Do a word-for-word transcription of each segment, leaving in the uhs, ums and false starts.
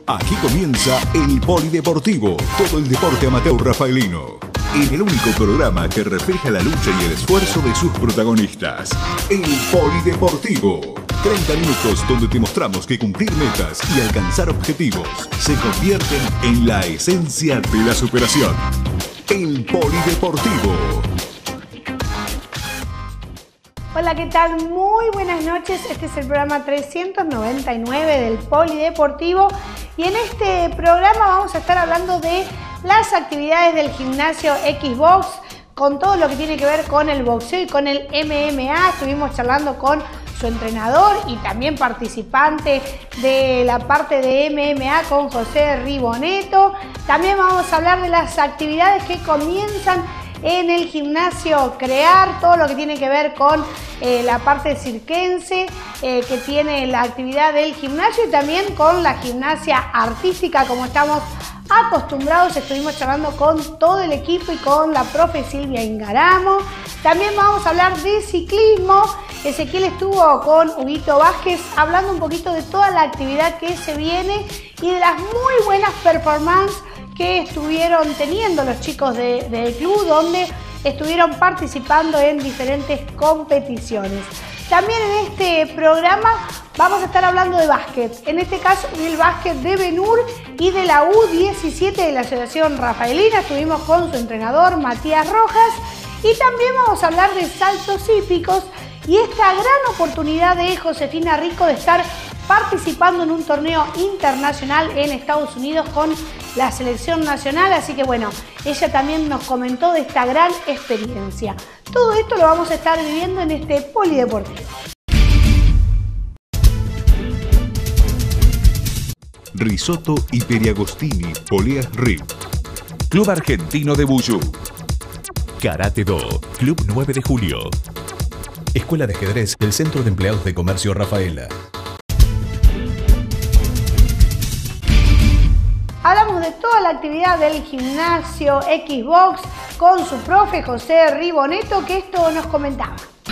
Aquí comienza el Polideportivo, todo el deporte amateur rafaelino. En el único programa que refleja la lucha y el esfuerzo de sus protagonistas. El Polideportivo. treinta minutos donde te mostramos que cumplir metas y alcanzar objetivos se convierten en la esencia de la superación. El Polideportivo. Hola, ¿qué tal? Muy buenas noches. Este es el programa trescientos noventa y nueve del Polideportivo y en este programa vamos a estar hablando de las actividades del gimnasio Xbox con todo lo que tiene que ver con el boxeo y con el M M A. Estuvimos charlando con su entrenador y también participante de la parte de M M A con José Riboneto. También vamos a hablar de las actividades que comienzan en el gimnasio Crear, todo lo que tiene que ver con eh, la parte circense eh, que tiene la actividad del gimnasio y también con la gimnasia artística como estamos acostumbrados. Estuvimos charlando con todo el equipo y con la profe Silvia Ingaramo. También vamos a hablar de ciclismo. Ezequiel estuvo con Huguito Vázquez hablando un poquito de toda la actividad que se viene y de las muy buenas performances que estuvieron teniendo los chicos de, del club, donde estuvieron participando en diferentes competiciones. También en este programa vamos a estar hablando de básquet, en este caso del básquet de Benur y de la U diecisiete de la Asociación Rafaelina. Estuvimos con su entrenador Matías Rojas y también vamos a hablar de saltos hípicos y esta gran oportunidad de Josefina Rico de estar participando en un torneo internacional en Estados Unidos con la selección nacional, así que bueno, ella también nos comentó de esta gran experiencia. Todo esto lo vamos a estar viviendo en este Polideportivo. Risotto y Periagostini, Poleas R I P. Club Argentino de Vuyú. Karate Do, Club nueve de Julio. Escuela de Ajedrez del Centro de Empleados de Comercio Rafaela. Hablamos de toda la actividad del gimnasio Xbox con su profe José Riboneto, que esto nos comentaba.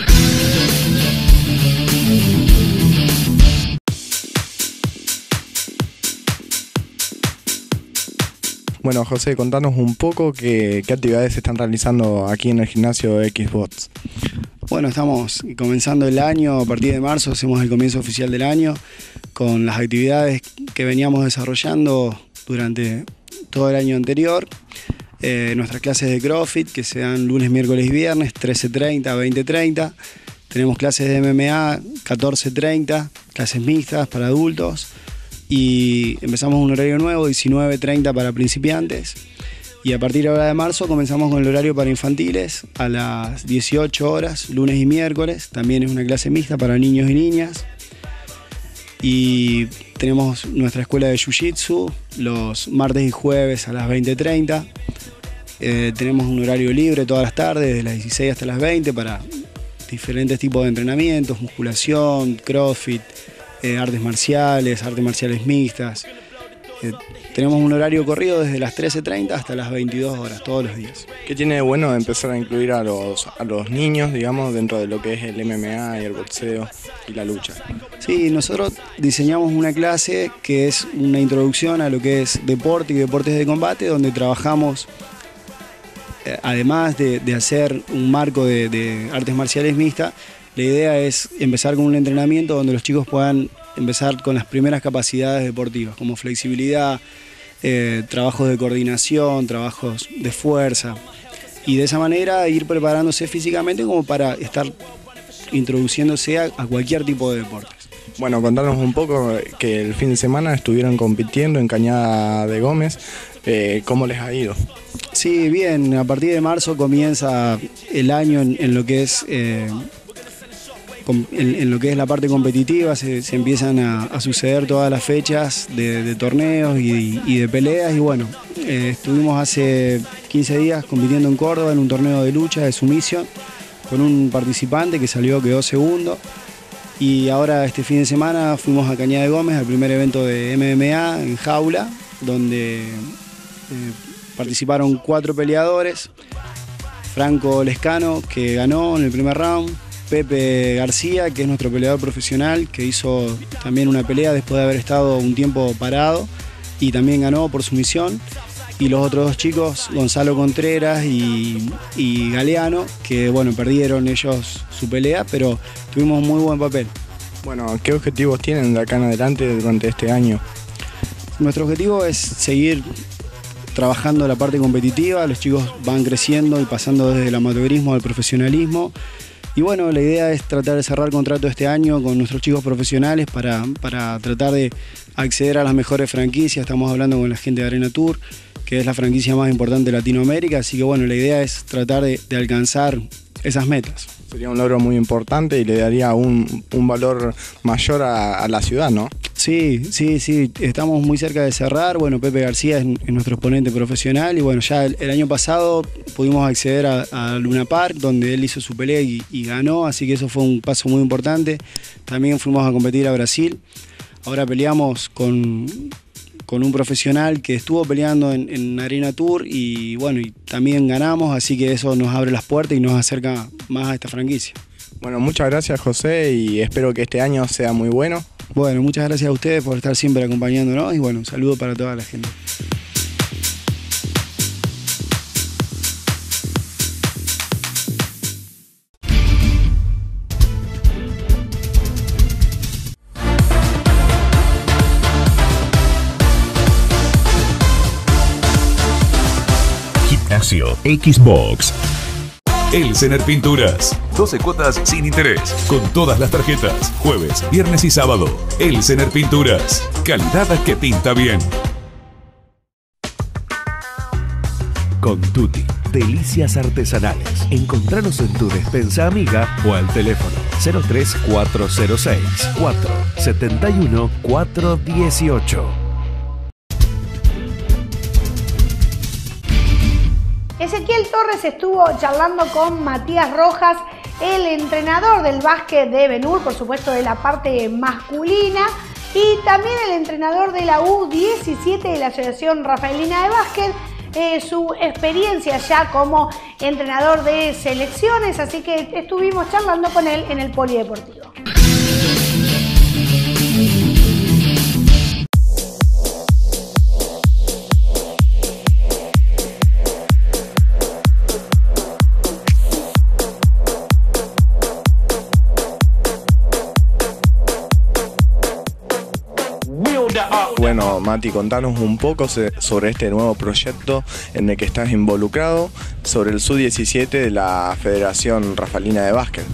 Bueno, José, contanos un poco qué, qué actividades se están realizando aquí en el gimnasio Xbox. Bueno, estamos comenzando el año, a partir de marzo hacemos el comienzo oficial del año con las actividades que veníamos desarrollando durante todo el año anterior. Eh, nuestras clases de CrossFit que se dan lunes, miércoles y viernes, trece treinta, veinte treinta. Tenemos clases de M M A, catorce treinta, clases mixtas para adultos. Y empezamos un horario nuevo, diecinueve treinta para principiantes. Y a partir de ahora de marzo comenzamos con el horario para infantiles a las dieciocho horas, lunes y miércoles. También es una clase mixta para niños y niñas. Y tenemos nuestra escuela de Jiu-Jitsu los martes y jueves a las veinte treinta. Eh, tenemos un horario libre todas las tardes, desde las dieciséis hasta las veinte, para diferentes tipos de entrenamientos, musculación, CrossFit, eh, artes marciales, artes marciales mixtas. Eh, tenemos un horario corrido desde las trece treinta hasta las veintidós horas, todos los días. ¿Qué tiene de bueno empezar a incluir a los, a los niños, digamos, dentro de lo que es el M M A y el boxeo y la lucha? Sí, nosotros diseñamos una clase que es una introducción a lo que es deporte y deportes de combate, donde trabajamos, eh, además de, de hacer un marco de, de artes marciales mixtas, la idea es empezar con un entrenamiento donde los chicos puedan empezar con las primeras capacidades deportivas, como flexibilidad, eh, trabajos de coordinación, trabajos de fuerza, y de esa manera ir preparándose físicamente como para estar introduciéndose a, a cualquier tipo de deportes. Bueno, contanos un poco que el fin de semana estuvieron compitiendo en Cañada de Gómez, eh, ¿cómo les ha ido? Sí, bien, a partir de marzo comienza el año en, en lo que es... Eh, En, en lo que es la parte competitiva se, se empiezan a, a suceder todas las fechas de, de torneos y, y de peleas y bueno, eh, estuvimos hace quince días compitiendo en Córdoba en un torneo de lucha de sumisión con un participante que salió, quedó segundo, y ahora este fin de semana fuimos a Cañada de Gómez al primer evento de M M A en jaula, donde eh, participaron cuatro peleadores. Franco Lescano, que ganó en el primer round, Pepe García, que es nuestro peleador profesional, que hizo también una pelea después de haber estado un tiempo parado, y también ganó por sumisión. Y los otros dos chicos, Gonzalo Contreras y, y Galeano, que bueno, perdieron ellos su pelea, pero tuvimos muy buen papel. Bueno, ¿qué objetivos tienen de acá en adelante durante este año? Nuestro objetivo es seguir trabajando la parte competitiva, los chicos van creciendo y pasando desde el amateurismo al profesionalismo. Y bueno, la idea es tratar de cerrar contrato este año con nuestros chicos profesionales para, para tratar de acceder a las mejores franquicias. Estamos hablando con la gente de Arena Tour, que es la franquicia más importante de Latinoamérica, así que bueno, la idea es tratar de, de alcanzar esas metas. Sería un logro muy importante y le daría un, un valor mayor a, a la ciudad, ¿no? Sí, sí, sí, estamos muy cerca de cerrar. Bueno, Pepe García es, es nuestro exponente profesional y bueno, ya el, el año pasado pudimos acceder a, a Luna Park, donde él hizo su pelea y, y ganó, así que eso fue un paso muy importante. También fuimos a competir a Brasil. Ahora peleamos con... con un profesional que estuvo peleando en, en Arena Tour y bueno, y también ganamos, así que eso nos abre las puertas y nos acerca más a esta franquicia. Bueno, muchas gracias José y espero que este año sea muy bueno. Bueno, muchas gracias a ustedes por estar siempre acompañándonos y bueno, un saludo para toda la gente. Xbox. Elsener Pinturas. doce cuotas sin interés. Con todas las tarjetas. Jueves, viernes y sábado. Elsener Pinturas. Calidad que pinta bien. Con Tutti. Delicias artesanales. Encontranos en tu despensa amiga o al teléfono cero tres cuatro cero seis, cuatro siete uno, cuatro uno ocho. Ezequiel Torres estuvo charlando con Matías Rojas, el entrenador del básquet de Benur, por supuesto de la parte masculina, y también el entrenador de la U diecisiete de la Asociación Rafaelina de Básquet, eh, su experiencia ya como entrenador de selecciones, así que estuvimos charlando con él en el Polideportivo. Bueno, Mati, contanos un poco sobre este nuevo proyecto en el que estás involucrado, sobre el sub diecisiete de la Federación Rafaelina de Básquet.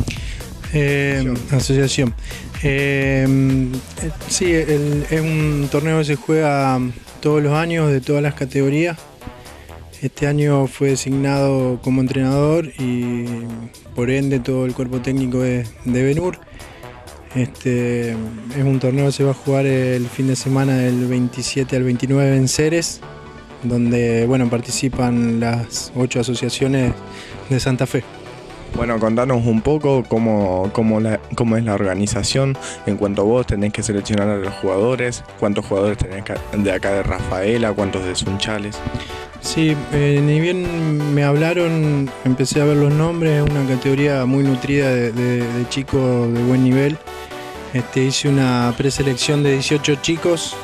Eh, asociación. Eh, sí, el, es un torneo que se juega todos los años de todas las categorías. Este año fue designado como entrenador y por ende todo el cuerpo técnico de, de Benur. Este, es un torneo que se va a jugar el fin de semana del veintisiete al veintinueve en Ceres, donde bueno, participan las ocho asociaciones de Santa Fe. Bueno, contanos un poco cómo, cómo, la, cómo es la organización en cuanto a vos tenés que seleccionar a los jugadores, cuántos jugadores tenés de acá de Rafaela, cuántos de Sunchales. Sí, eh, ni bien me hablaron, empecé a ver los nombres, es una categoría muy nutrida de, de, de chicos de buen nivel. Este, hice una preselección de dieciocho chicos,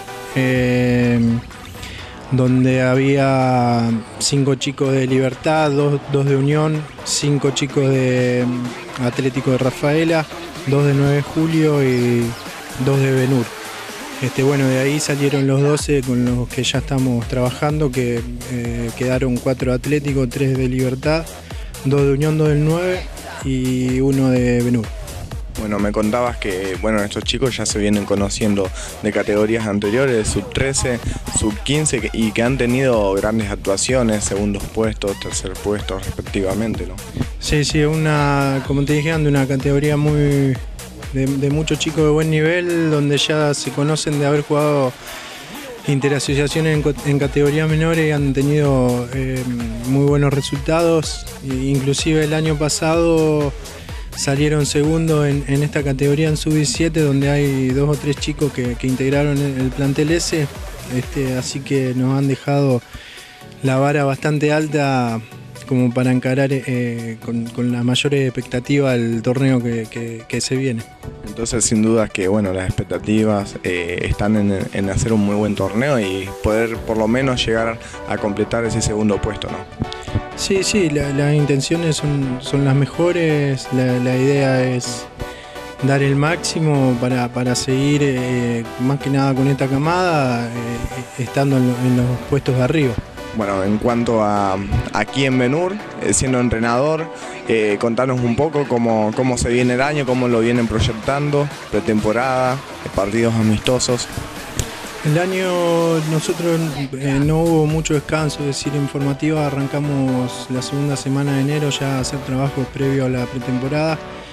eh, donde había cinco chicos de Libertad, dos, dos de Unión, cinco chicos de Atlético de Rafaela, dos de nueve de Julio y dos de Benur. Este, bueno, de ahí salieron los doce con los que ya estamos trabajando, que eh, quedaron cuatro de Atlético, tres de Libertad, dos de Unión, dos del nueve y uno de Benur. Bueno, me contabas que bueno, estos chicos ya se vienen conociendo de categorías anteriores, sub trece, sub quince, y que han tenido grandes actuaciones, segundos puestos, tercer puesto respectivamente, ¿no? Sí, sí, una, como te dije, de una categoría muy de, de muchos chicos de buen nivel, donde ya se conocen de haber jugado interasociaciones en, en categorías menores y han tenido eh, muy buenos resultados. Inclusive el año pasado salieron segundos en, en esta categoría en sub diecisiete, donde hay dos o tres chicos que, que integraron el plantel ese, este, así que nos han dejado la vara bastante alta como para encarar eh, con, con la mayor expectativa el torneo que, que, que se viene. Entonces, sin duda que bueno, las expectativas eh, están en, en hacer un muy buen torneo y poder por lo menos llegar a completar ese segundo puesto, ¿no? Sí, sí, la, las intenciones son, son las mejores, la, la idea es dar el máximo para, para seguir eh, más que nada con esta camada, eh, estando en, lo, en los puestos de arriba. Bueno, en cuanto a aquí en Benur, eh, siendo entrenador, eh, contanos un poco cómo, cómo se viene el año, cómo lo vienen proyectando, pretemporada, partidos amistosos. El año nosotros eh, no hubo mucho descanso, es decir, en formativa arrancamos la segunda semana de enero ya a hacer trabajos previo a la pretemporada.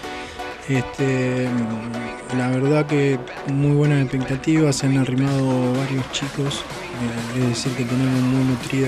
Este, la verdad que muy buenas expectativas, se han arrimado varios chicos, eh, es decir que tenemos muy nutridas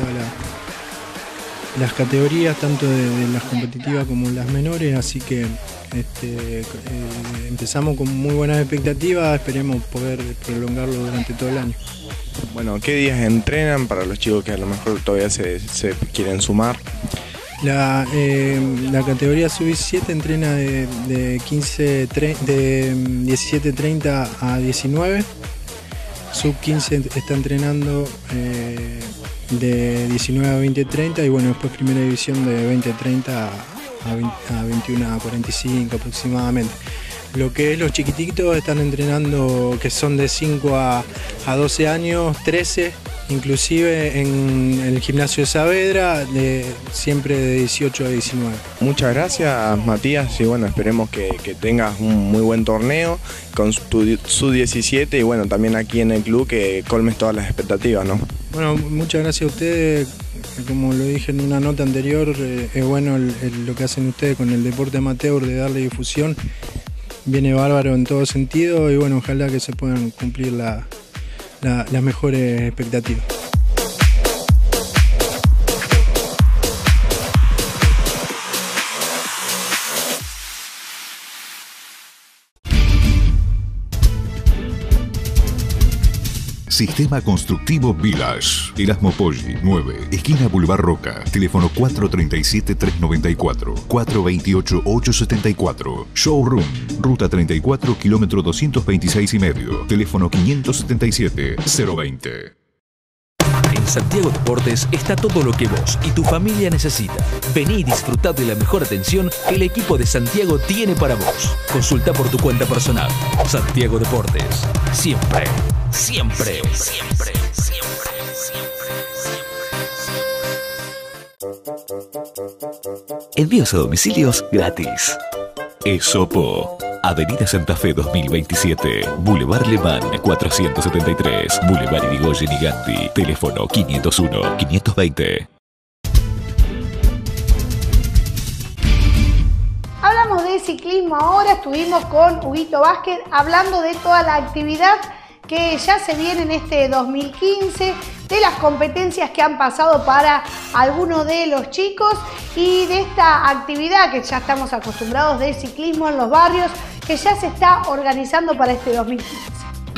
la, las categorías, tanto de, de las competitivas como las menores, así que este, eh, empezamos con muy buenas expectativas, esperemos poder prolongarlo durante todo el año. Bueno, ¿qué días entrenan para los chicos que a lo mejor todavía se, se quieren sumar? La, eh, la categoría sub diecisiete entrena de, de, quince, de diecisiete treinta a diecinueve, sub quince está entrenando eh, de diecinueve a veinte treinta y bueno, después primera división de veinte treinta a veintiuno a cuarenta y cinco aproximadamente. Lo que es los chiquititos están entrenando que son de cinco a doce años, trece. Inclusive en el gimnasio de Saavedra, de, siempre de dieciocho a diecinueve. Muchas gracias, Matías, y bueno, esperemos que, que tengas un muy buen torneo con tu sub diecisiete y bueno, también aquí en el club que colmes todas las expectativas, ¿no? Bueno, muchas gracias a ustedes. Como lo dije en una nota anterior, eh, es bueno el, el, lo que hacen ustedes con el deporte amateur de darle difusión. Viene bárbaro en todo sentido y bueno, ojalá que se puedan cumplir la La, las mejores expectativas. Sistema Constructivo Village, Erasmo Poggi, nueve, esquina Boulevard Roca, teléfono cuatro tres siete, tres nueve cuatro, cuatro dos ocho, ocho siete cuatro, Showroom, ruta treinta y cuatro, kilómetro doscientos veintiséis y medio, teléfono quinientos setenta y siete, cero veinte. En Santiago Deportes está todo lo que vos y tu familia necesita. Vení y disfrutá de la mejor atención que el equipo de Santiago tiene para vos. Consulta por tu cuenta personal. Santiago Deportes. Siempre, siempre, siempre, siempre, siempre. Envíos a domicilios gratis. Esopo. Avenida Santa Fe dos mil veintisiete, Boulevard Le Mans cuatrocientos setenta y tres, Boulevard Irigoyen y Gandhi, teléfono quinientos uno, quinientos veinte. Hablamos de ciclismo ahora, estuvimos con Huguito Vázquez hablando de toda la actividad que ya se viene en este dos mil quince, de las competencias que han pasado para algunos de los chicos y de esta actividad que ya estamos acostumbrados de ciclismo en los barrios, que ya se está organizando para este dos mil quince.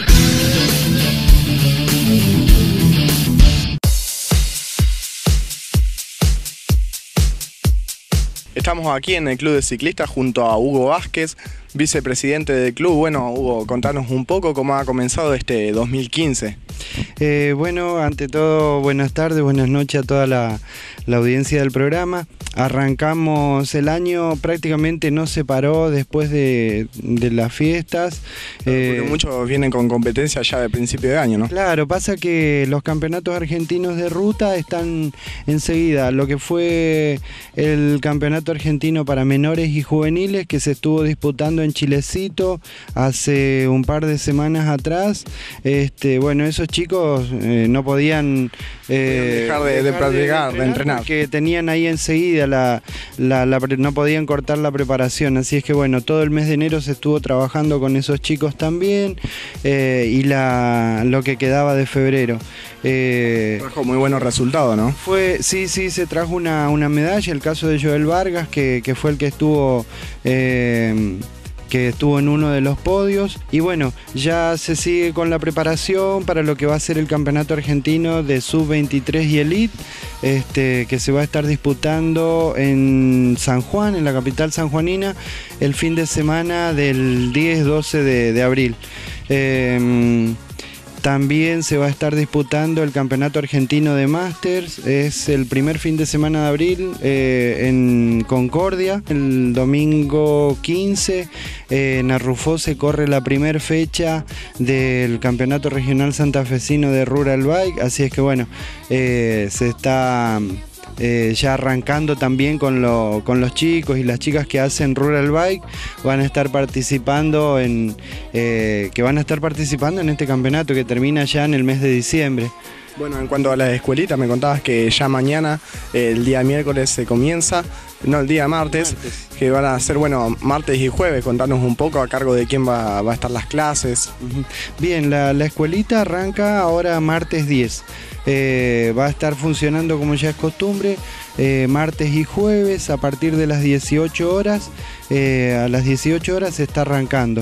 Estamos aquí en el Club de Ciclistas junto a Hugo Vázquez, vicepresidente del club. Bueno, Hugo, contanos un poco cómo ha comenzado este dos mil quince. Eh, bueno, ante todo, buenas tardes, buenas noches a toda la, la audiencia del programa. Arrancamos el año, prácticamente no se paró después de, de las fiestas. Porque eh, muchos vienen con competencia ya de principio de año, ¿no? Claro, pasa que los campeonatos argentinos de ruta están enseguida. Lo que fue el campeonato argentino para menores y juveniles que se estuvo disputando en Chilecito hace un par de semanas atrás. Este, bueno, esos chicos eh, no podían eh, dejar de, de practicar, de, de entrenar, porque tenían ahí enseguida la, la, la, no podían cortar la preparación, así es que bueno, todo el mes de enero se estuvo trabajando con esos chicos también eh, y la, lo que quedaba de febrero. Eh, trajo muy buenos resultados, ¿no? Fue, sí, sí, se trajo una, una medalla, el caso de Joel Vargas, que, que fue el que estuvo... Eh, que estuvo en uno de los podios. Y bueno, ya se sigue con la preparación para lo que va a ser el campeonato argentino de sub veintitrés y elite, este, que se va a estar disputando en San Juan, en la capital sanjuanina, el fin de semana del diez doce de, de abril. Eh, También se va a estar disputando el Campeonato Argentino de Masters, es el primer fin de semana de abril eh, en Concordia. El domingo quince eh, en Arrufó se corre la primera fecha del Campeonato Regional Santafesino de Rural Bike, así es que bueno, eh, se está... Eh, ya arrancando también con, lo, con los chicos y las chicas que hacen Rural Bike, van a estar participando en eh, que van a estar participando en este campeonato que termina ya en el mes de diciembre. Bueno, en cuanto a la escuelita, me contabas que ya mañana, el día miércoles se comienza, no, el día martes, martes. que van a ser, bueno, martes y jueves. Contanos un poco a cargo de quién va, va a estar las clases. Bien, la, la escuelita arranca ahora martes diez. Eh, va a estar funcionando como ya es costumbre, eh, martes y jueves a partir de las dieciocho horas. Eh, a las dieciocho horas se está arrancando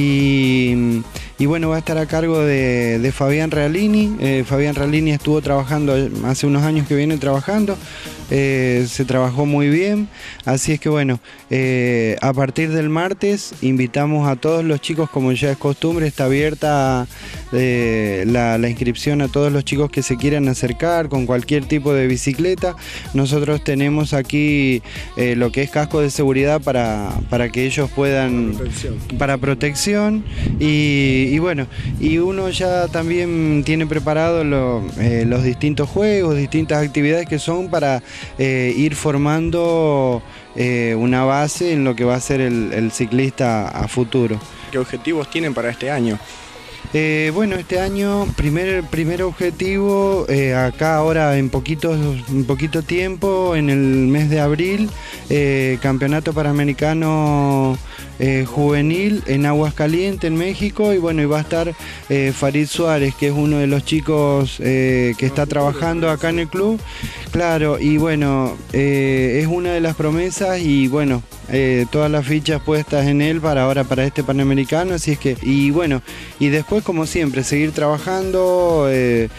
y, y bueno, va a estar a cargo de, de Fabián Realini. eh, Fabián Realini estuvo trabajando hace unos años que viene trabajando, eh, se trabajó muy bien, así es que bueno, eh, a partir del martes invitamos a todos los chicos, como ya es costumbre, está abierta eh, la, la inscripción a todos los chicos que se quieran acercar con cualquier tipo de bicicleta. Nosotros tenemos aquí eh, lo que es casco de seguridad para para que ellos puedan, protección. para protección y, y bueno, y uno ya también tiene preparado lo, eh, los distintos juegos, distintas actividades que son para eh, ir formando eh, una base en lo que va a ser el, el ciclista a futuro. ¿Qué objetivos tienen para este año? Eh, bueno, este año, primer, primer objetivo, eh, acá ahora en poquito, en poquito tiempo, en el mes de abril, eh, Campeonato Panamericano eh, Juvenil en Aguascalientes, en México, y bueno, y va a estar eh, Farid Suárez, que es uno de los chicos eh, que está trabajando acá en el club, claro, y bueno, eh, es una de las promesas y bueno, Eh, todas las fichas puestas en él para ahora, para este Panamericano, así es que, y bueno, y después como siempre, seguir trabajando, eh,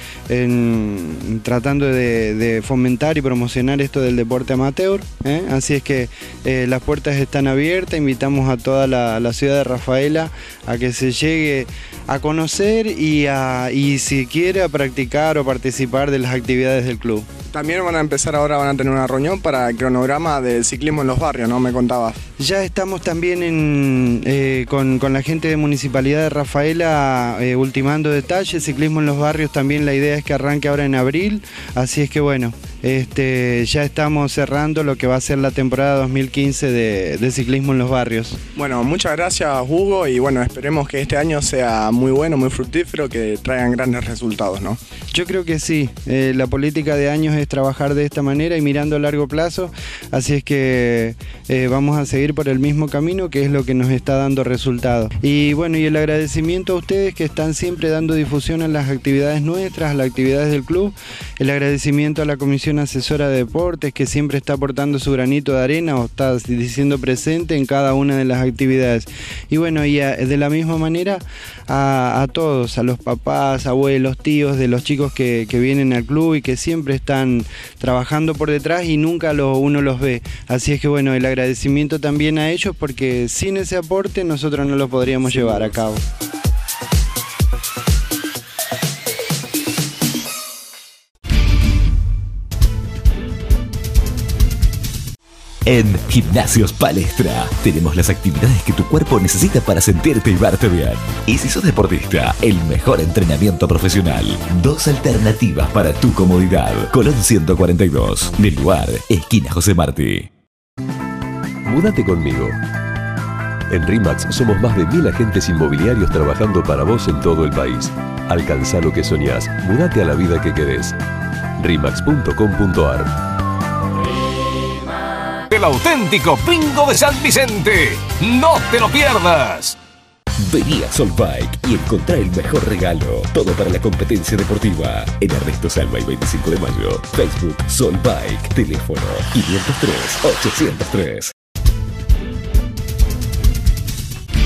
en, tratando de, de fomentar y promocionar esto del deporte amateur, ¿eh? Así es que eh, las puertas están abiertas, invitamos a toda la, la ciudad de Rafaela a que se llegue a conocer y, a, y si quiere a practicar o participar de las actividades del club. También van a empezar ahora, van a tener una reunión para el cronograma del ciclismo en los barrios, ¿no? Me contabas. Ya estamos también en, eh, con, con la gente de Municipalidad de Rafaela eh, ultimando detalles. Ciclismo en los barrios también la idea es que arranque ahora en abril, así es que bueno, este, ya estamos cerrando lo que va a ser la temporada dos mil quince de, de ciclismo en los barrios. Bueno, muchas gracias Hugo y bueno, esperemos que este año sea muy bueno, muy fructífero, que traigan grandes resultados, ¿no? Yo creo que sí, eh, la política de años es trabajar de esta manera y mirando a largo plazo, así es que eh, vamos a seguir por el mismo camino, que es lo que nos está dando resultados. Y bueno, y el agradecimiento a ustedes que están siempre dando difusión a las actividades nuestras, a las actividades del club, el agradecimiento a la Comisión Asesora de Deportes que siempre está aportando su granito de arena o está diciendo presente en cada una de las actividades. Y bueno, y a, de la misma manera a, a todos, a los papás, abuelos, tíos de los chicos que, que vienen al club y que siempre están trabajando por detrás y nunca lo, uno los ve. Así es que bueno, el agradecimiento también a ellos porque sin ese aporte nosotros no lo podríamos sí, llevar a cabo. En Gimnasios Palestra tenemos las actividades que tu cuerpo necesita para sentirte y verte bien. Y si sos deportista, el mejor entrenamiento profesional. Dos alternativas para tu comodidad. Colón ciento cuarenta y dos, del lugar, esquina José Martí. Múdate conmigo. En RIMAX somos más de mil agentes inmobiliarios trabajando para vos en todo el país. Alcanzá lo que soñás. Múdate a la vida que querés. rimax punto com punto ar. El auténtico bingo de San Vicente. ¡No te lo pierdas! Vení a Sol Bike y encontrá el mejor regalo. Todo para la competencia deportiva. En Ernesto Salva y veinticinco de mayo. Facebook Sol Bike. Teléfono quinientos tres, ochocientos tres.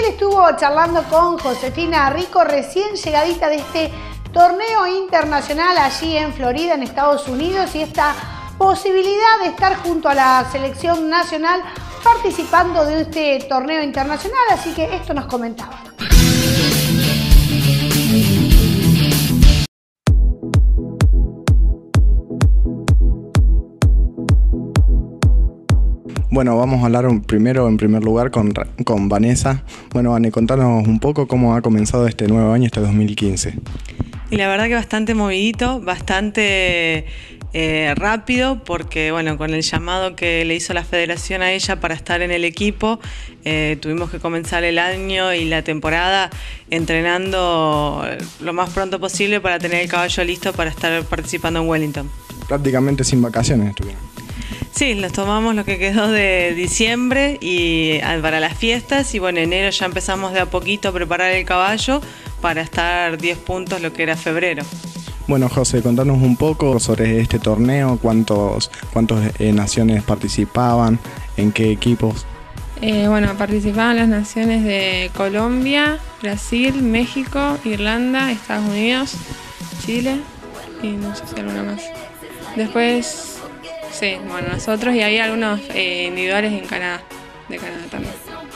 Ezequiel estuvo charlando con Josefina Rico, recién llegadita de este torneo internacional allí en Florida, en Estados Unidos, y esta posibilidad de estar junto a la selección nacional participando de este torneo internacional, así que esto nos comentaba. Bueno, vamos a hablar primero, en primer lugar, con, con Vanessa. Bueno, Vane, contanos un poco cómo ha comenzado este nuevo año, este dos mil quince. Y la verdad que bastante movidito, bastante eh, rápido, porque bueno, con el llamado que le hizo la federación a ella para estar en el equipo, eh, tuvimos que comenzar el año y la temporada entrenando lo más pronto posible para tener el caballo listo para estar participando en Wellington. Prácticamente sin vacaciones estuvieron. Sí, nos tomamos lo que quedó de diciembre y para las fiestas, y bueno, en enero ya empezamos de a poquito a preparar el caballo para estar diez puntos lo que era febrero. Bueno, José, contanos un poco sobre este torneo, cuántos, cuántos eh, naciones participaban, en qué equipos. Eh, bueno, participaban las naciones de Colombia, Brasil, México, Irlanda, Estados Unidos, Chile y no sé si alguna más. Después... Sí, bueno, nosotros, y hay algunos eh, individuales en Canadá, de Canadá también.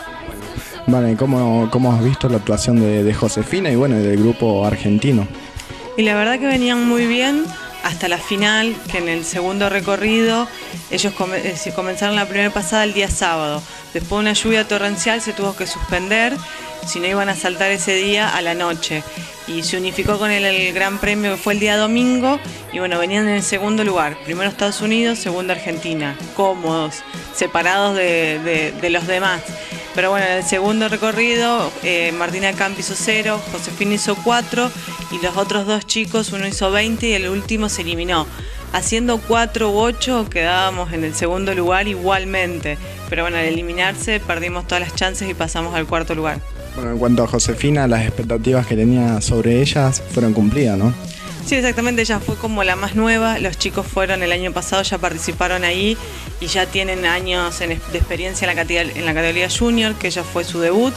Vale, ¿cómo, cómo has visto la actuación de, de Josefina y bueno, del grupo argentino? Y la verdad que venían muy bien hasta la final, que en el segundo recorrido ellos come, eh, comenzaron la primera pasada el día sábado. Después de una lluvia torrencial se tuvo que suspender, si no iban a saltar ese día a la noche. Y se unificó con el, el Gran Premio que fue el día domingo, y bueno, venían en el segundo lugar, primero Estados Unidos, segundo Argentina, cómodos, separados de, de, de los demás. Pero bueno, en el segundo recorrido, eh, Martina Camp hizo cero, Josefina hizo cuatro, y los otros dos chicos, uno hizo veinte y el último se eliminó. Haciendo cuatro u ocho quedábamos en el segundo lugar igualmente, pero bueno, al eliminarse perdimos todas las chances y pasamos al cuarto lugar. Bueno, en cuanto a Josefina, las expectativas que tenía sobre ellas fueron cumplidas, ¿no? Sí, exactamente, ella fue como la más nueva, los chicos fueron el año pasado, ya participaron ahí y ya tienen años en, de experiencia en la, categoría, en la categoría junior, que ella fue su debut.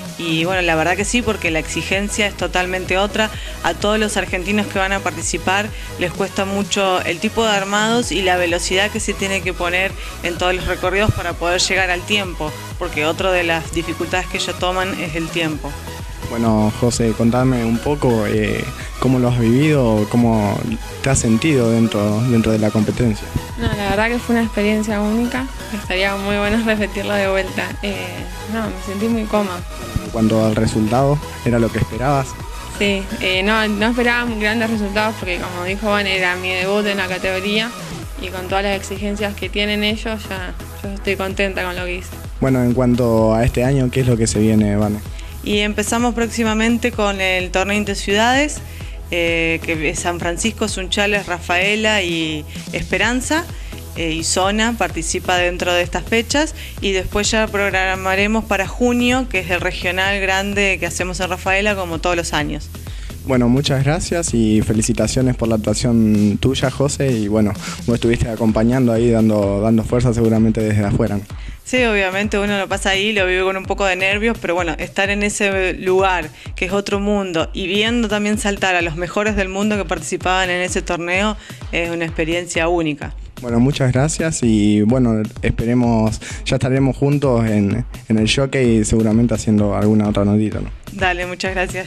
Y bueno, la verdad que sí, porque la exigencia es totalmente otra. A todos los argentinos que van a participar les cuesta mucho el tipo de armados y la velocidad que se tiene que poner en todos los recorridos para poder llegar al tiempo, porque otra de las dificultades que ellos toman es el tiempo. Bueno, José, contame un poco eh, cómo lo has vivido, cómo te has sentido dentro, dentro de la competencia. No, la verdad que fue una experiencia única, estaría muy bueno repetirla de vuelta. Eh, no, me sentí muy cómoda. En cuanto al resultado, ¿era lo que esperabas? Sí, eh, no, no esperaba grandes resultados porque, como dijo Van, era mi debut en la categoría y con todas las exigencias que tienen ellos, ya yo estoy contenta con lo que hice. Bueno, en cuanto a este año, ¿qué es lo que se viene, Van? Y empezamos próximamente con el torneo Interciudades, eh, que es San Francisco, Sunchales, Rafaela y Esperanza. Eh, y Zona participa dentro de estas fechas, y después ya programaremos para junio, que es el regional grande que hacemos en Rafaela como todos los años. Bueno, muchas gracias y felicitaciones por la actuación tuya, José, y bueno, vos estuviste acompañando ahí, dando, dando fuerza seguramente desde afuera, ¿no? Sí, obviamente uno lo pasa ahí, lo vive con un poco de nervios, pero bueno, estar en ese lugar, que es otro mundo, y viendo también saltar a los mejores del mundo que participaban en ese torneo, es una experiencia única. Bueno, muchas gracias y bueno, esperemos, ya estaremos juntos en, en el jockey y seguramente haciendo alguna otra notita, ¿no? Dale, muchas gracias.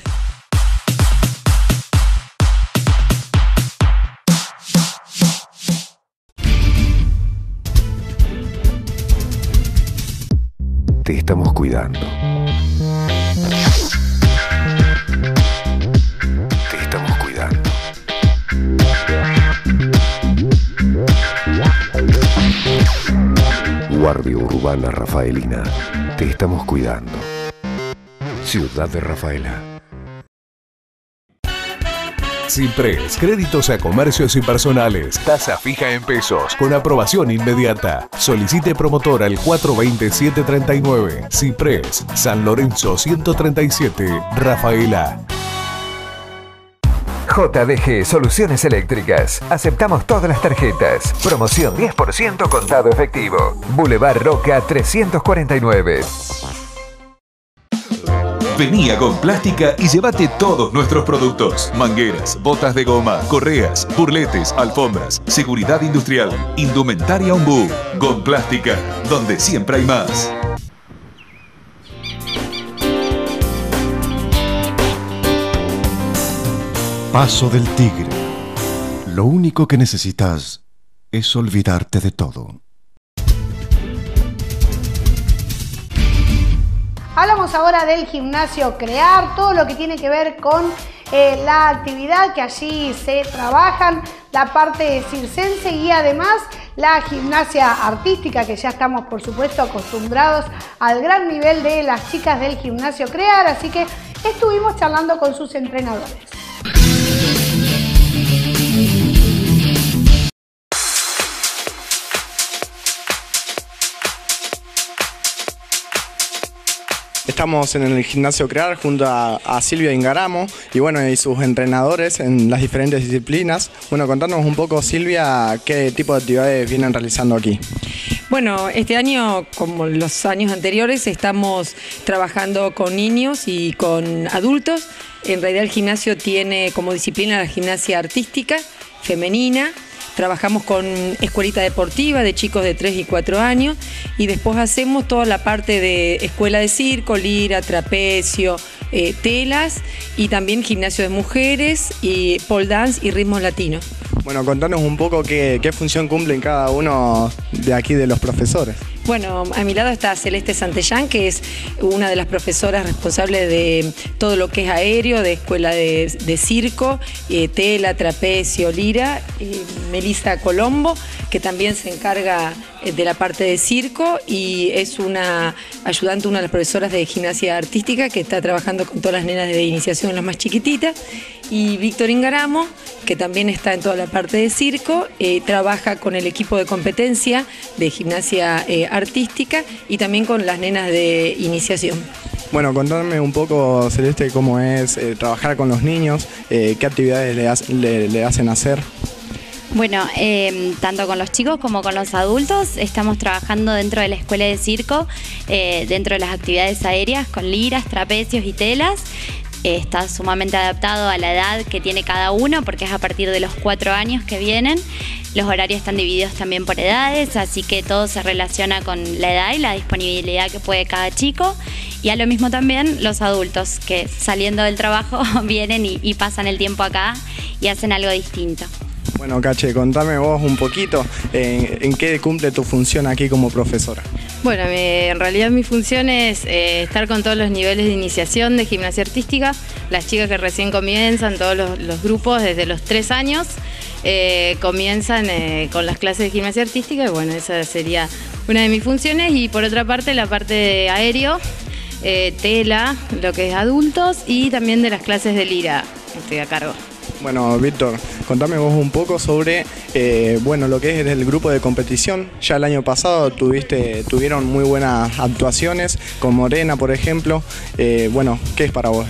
Te estamos cuidando. Te estamos cuidando. Guardia Urbana Rafaelina. Te estamos cuidando. Ciudad de Rafaela. Cipres, créditos a comercios y personales, tasa fija en pesos, con aprobación inmediata. Solicite promotor al cuatro dos cero, siete tres nueve. Cipres, San Lorenzo ciento treinta y siete, Rafaela. J D G Soluciones Eléctricas. Aceptamos todas las tarjetas. Promoción diez por ciento contado efectivo. Boulevard Roca trescientos cuarenta y nueve. Vení a Gomplástica y llévate todos nuestros productos. Mangueras, botas de goma, correas, burletes, alfombras, seguridad industrial, indumentaria Ombú. Gomplástica, donde siempre hay más. Paso del Tigre. Lo único que necesitas es olvidarte de todo. Hablamos ahora del gimnasio Crear, todo lo que tiene que ver con eh, la actividad que allí se trabajan, la parte circense y además la gimnasia artística, que ya estamos por supuesto acostumbrados al gran nivel de las chicas del gimnasio Crear, así que estuvimos charlando con sus entrenadores. Estamos en el gimnasio Crear junto a, a Silvia Ingaramo y bueno, y sus entrenadores en las diferentes disciplinas. Bueno, contanos un poco, Silvia, qué tipo de actividades vienen realizando aquí. Bueno, este año, como los años anteriores, estamos trabajando con niños y con adultos. En realidad el gimnasio tiene como disciplina la gimnasia artística, femenina. Trabajamos con escuelita deportiva de chicos de tres y cuatro años y después hacemos toda la parte de escuela de circo, lira, trapecio, eh, telas y también gimnasio de mujeres y pole dance y ritmos latinos. Bueno, contanos un poco qué, qué función cumplen cada uno de aquí de los profesores. Bueno, a mi lado está Celeste Santellán, que es una de las profesoras responsables de todo lo que es aéreo, de escuela de, de circo, eh, tela, trapecio, lira. Eh, Melissa Colombo, que también se encarga de la parte de circo y es una ayudante, una de las profesoras de gimnasia artística que está trabajando con todas las nenas de iniciación, las más chiquititas. Y Víctor Ingaramo, que también está en toda la parte de circo, eh, trabaja con el equipo de competencia de gimnasia eh, artística y también con las nenas de iniciación. Bueno, contadme un poco, Celeste, cómo es eh, trabajar con los niños, eh, qué actividades le, ha, le, le hacen hacer. Bueno, eh, tanto con los chicos como con los adultos estamos trabajando dentro de la escuela de circo, eh, dentro de las actividades aéreas con liras, trapecios y telas. Eh, está sumamente adaptado a la edad que tiene cada uno porque es a partir de los cuatro años que vienen. Los horarios están divididos también por edades, así que todo se relaciona con la edad y la disponibilidad que puede cada chico. Y a lo mismo también los adultos que saliendo del trabajo vienen y, y pasan el tiempo acá y hacen algo distinto. Bueno, Cache, contame vos un poquito en, en qué cumple tu función aquí como profesora. Bueno, me, en realidad mi función es eh, estar con todos los niveles de iniciación de gimnasia artística, las chicas que recién comienzan, todos los, los grupos desde los tres años, eh, comienzan eh, con las clases de gimnasia artística y bueno, esa sería una de mis funciones. Y por otra parte, la parte de aéreo, eh, tela, lo que es adultos y también de las clases de lira, estoy a cargo. Bueno, Víctor, contame vos un poco sobre eh, bueno, lo que es el grupo de competición. Ya el año pasado tuviste, tuvieron muy buenas actuaciones, con Morena, por ejemplo. Eh, bueno, ¿qué es para vos?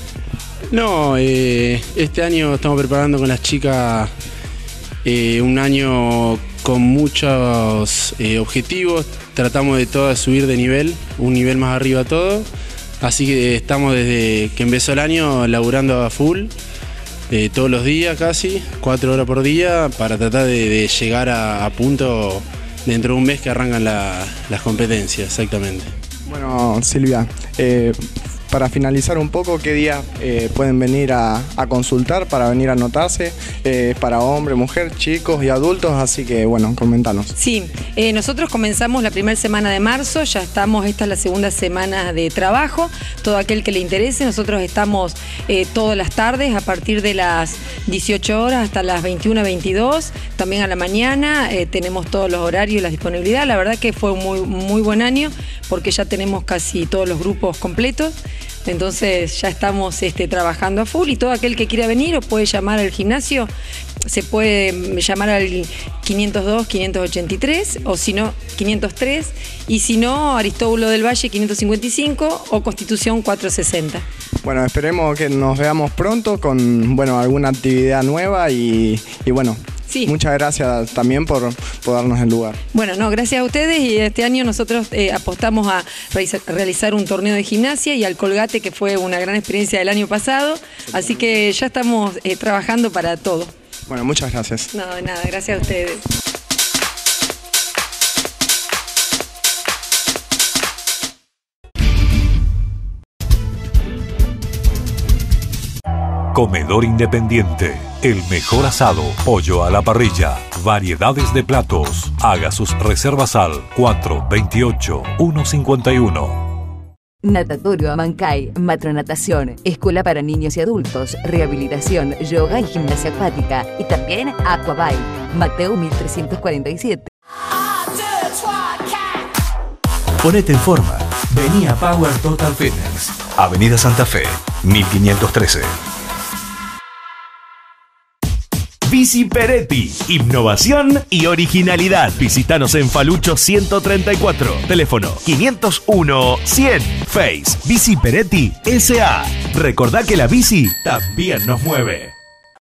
No, eh, este año estamos preparando con las chicas eh, un año con muchos eh, objetivos. Tratamos de todas subir de nivel, un nivel más arriba todo. Así que estamos desde que empezó el año laburando a full. Eh, todos los días casi, cuatro horas por día, para tratar de, de llegar a, a punto dentro de un mes que arrancan la, las competencias, exactamente. Bueno, Silvia, eh, para finalizar un poco, ¿qué días eh, pueden venir a, a consultar para venir a anotarse? Eh, para hombre, mujer, chicos y adultos, así que bueno, comentanos. Sí, eh, nosotros comenzamos la primera semana de marzo, ya estamos, esta es la segunda semana de trabajo. Todo aquel que le interese, nosotros estamos eh, todas las tardes a partir de las dieciocho horas hasta las veintiuna, veintidós, también a la mañana eh, tenemos todos los horarios y la disponibilidad. La verdad que fue un muy, muy buen año porque ya tenemos casi todos los grupos completos. Entonces ya estamos este, trabajando a full y todo aquel que quiera venir o puede llamar al gimnasio, se puede llamar al quinientos dos, quinientos ochenta y tres o si no quinientos tres y si no Aristóbulo del Valle quinientos cincuenta y cinco o Constitución cuatrocientos sesenta. Bueno, esperemos que nos veamos pronto con bueno, alguna actividad nueva y, y bueno, Sí. Muchas gracias también por, por darnos el lugar. Bueno, no, gracias a ustedes y este año nosotros eh, apostamos a realizar un torneo de gimnasia y al Colgate, que fue una gran experiencia del año pasado, así que ya estamos eh, trabajando para todo. Bueno, muchas gracias. No, de nada, gracias a ustedes. Comedor Independiente, el mejor asado, pollo a la parrilla, variedades de platos. Haga sus reservas al cuatro veintiocho, uno cincuenta y uno. Natatorio Amancay, matronatación, escuela para niños y adultos, rehabilitación, yoga y gimnasia acuática. Y también Aquabike, Mateo mil trescientos cuarenta y siete. Ponete en forma. Vení a Power Total Fitness. Avenida Santa Fe, mil quinientos trece. Bici Peretti, innovación y originalidad. Visítanos en Falucho ciento treinta y cuatro, teléfono quinientos uno, cien, Face, Bici Peretti S A. Recordá que la bici también nos mueve.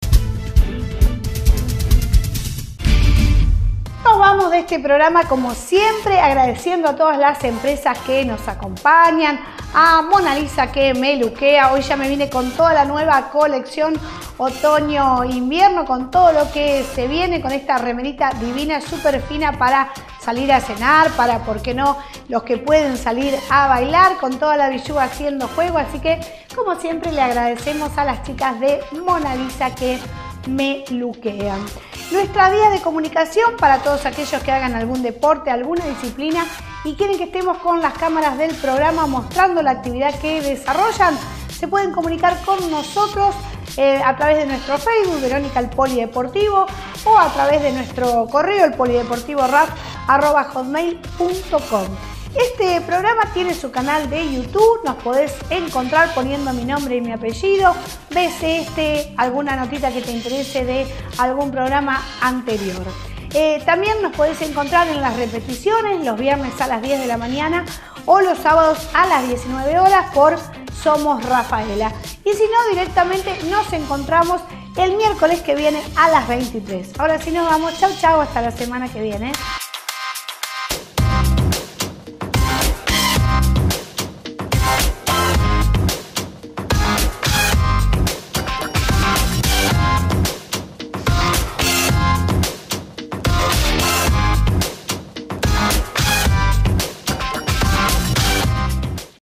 Nos vamos de este programa como siempre agradeciendo a todas las empresas que nos acompañan, a Mona Lisa que me luquea. Hoy ya me vine con toda la nueva colección otoño-invierno, con todo lo que se viene, con esta remerita divina, súper fina para salir a cenar, para, por qué no, los que pueden salir a bailar, con toda la billuga haciendo juego. Así que, como siempre, le agradecemos a las chicas de Mona Lisa que me luquean. Nuestra vía de comunicación para todos aquellos que hagan algún deporte, alguna disciplina y quieren que estemos con las cámaras del programa mostrando la actividad que desarrollan, se pueden comunicar con nosotros eh, a través de nuestro Facebook, Verónica el Polideportivo, o a través de nuestro correo, el polideportivo rap arroba hotmail punto com. Este programa tiene su canal de YouTube, nos podés encontrar poniendo mi nombre y mi apellido. Ves este, alguna notita que te interese de algún programa anterior. Eh, también nos podés encontrar en las repeticiones, los viernes a las diez de la mañana o los sábados a las diecinueve horas por Somos Rafaela. Y si no, directamente nos encontramos el miércoles que viene a las veintitrés. Ahora sí nos vamos, chau chau, hasta la semana que viene.